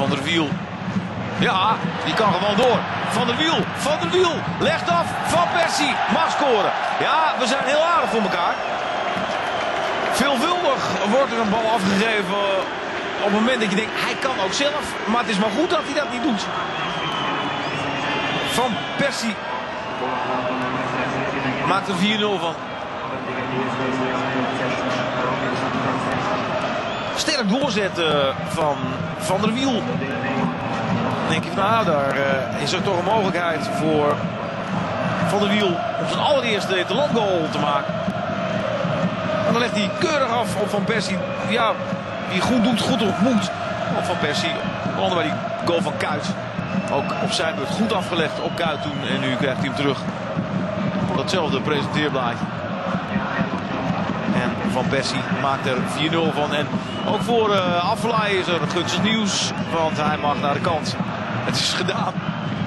Van der Wiel. Ja, die kan gewoon door. Van der Wiel legt af. Van Persie mag scoren. Ja, we zijn heel aardig voor elkaar. Veelvuldig wordt er een bal afgegeven op het moment dat je denkt, hij kan ook zelf. Maar het is maar goed dat hij dat niet doet. Van Persie maakt er 4-0 van. Sterk doorzetten van der Wiel. Dan denk je, nou, daar is er toch een mogelijkheid voor Van der Wiel om zijn allereerste interlandgoal te maken. En dan legt hij keurig af op Van Persie. Ja, die goed doet, goed ontmoet op Van Persie. Onder bij die goal van Kuyt. Ook op zijn beurt goed afgelegd op Kuyt toen. En nu krijgt hij hem terug. Datzelfde presenteerblaadje. En Van Persie maakt er 4-0 van. En ook voor Afellay is er gunstig nieuws. Want hij mag naar de kant. Het is gedaan.